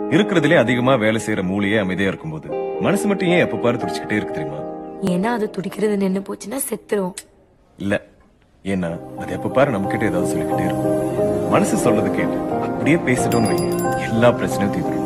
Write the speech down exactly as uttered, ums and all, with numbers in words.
இருக்கிறதுலே அதிகமா வேலை செய்யற மூளையே அமைதியா இருக்கும்போது மனசு மட்டும் ஏன் எப்ப பாரு துடிச்சுக்கிட்டே இருக்கு தெரியுமா? ஏன்னா அது துடிக்கிறது நின்னு போச்சுன்னா செத்துரும். இல்ல, ஏன்னா அது எப்ப பாரு நம்ம கிட்ட ஏதாவது சொல்லிக்கிட்டே இருக்கும். மனசு சொல்றது கேட்டு அப்படியே பேசிட்டோம்னு வைங்க, எல்லா பிரச்சனையும் தீர்ந்துடும்.